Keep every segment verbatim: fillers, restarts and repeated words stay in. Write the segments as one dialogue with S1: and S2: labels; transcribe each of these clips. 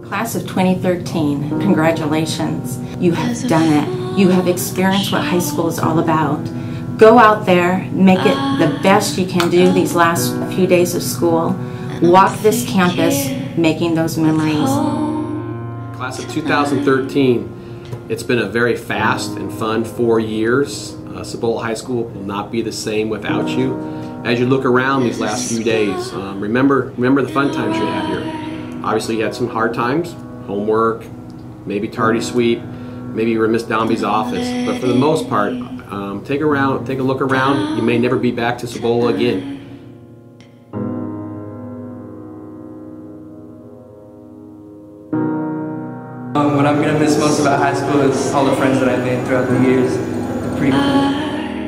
S1: Class of twenty thirteen, congratulations. You have done it. You have experienced what high school is all about. Go out there, make it the best you can do these last few days of school. Walk this campus, making those memories.
S2: Class of two thousand thirteen, it's been a very fast and fun four years. Uh, Cibola High School will not be the same without you. As you look around these last few days, um, remember, remember the fun times you had here. Obviously you had some hard times, homework, maybe tardy sweep, maybe you were in Miss Dombey's office, but for the most part, um, take, around, take a look around. You may never be back to Cibola again.
S3: Um, what I'm going to miss most about high school is all the friends that I made throughout the years. They're pretty cool.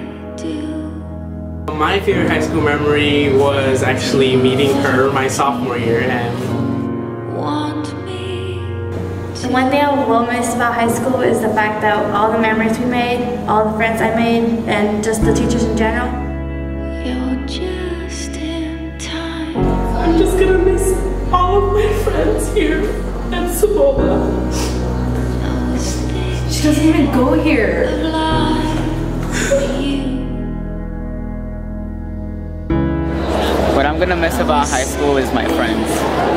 S4: My favorite high school memory was actually meeting her my sophomore year. And
S5: The one thing I will miss about high school is the fact that all the memories we made, all the friends I made, and just the teachers in general.
S6: You're just in time.
S4: I'm just gonna miss all of my friends here at Cibola.
S5: She doesn't even go here.
S7: What I'm gonna miss about high school is my friends.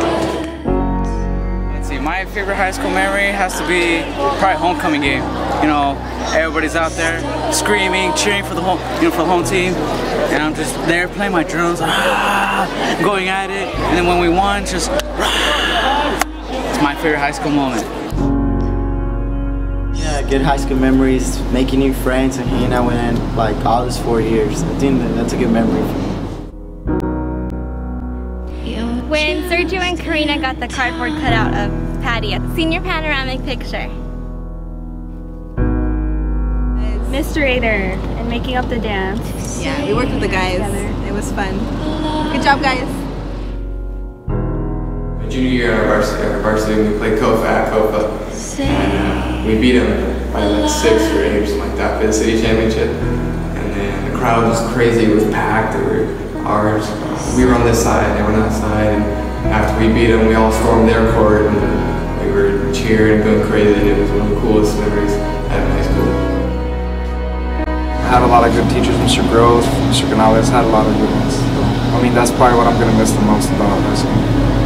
S7: Let's see, my favorite high school memory has to be probably homecoming game. You know, everybody's out there screaming, cheering for the home, you know, for the home team, and I'm just there playing my drums, ah, going at it, and then when we won, just ah, it's my favorite high school moment.
S8: Yeah, good high school memories, making new friends and hanging out with them like all those four years. I think that that's a good memory for me.
S9: When Sergio and Karina got the cardboard cutout of Patty at the senior panoramic picture.
S5: Mister Rader and making up the dance.
S10: Yeah, we worked with the guys. Together. It was fun. Good job, guys.
S11: My junior year at our varsity, our varsity we played Kofa at Kofa. And uh, we beat them by like six or eight or something like that for the city championship. And then the crowd was crazy, it was packed. They were ours. We were on this side, they were on that side, and after we beat them, we all stormed their court, and we were cheering and going crazy, and it was one of the coolest memories I had in high school.
S12: I had a lot of good teachers. Mister Grove, Mister Canales had a lot of good ones. So, I mean, that's probably what I'm going to miss the most about high school.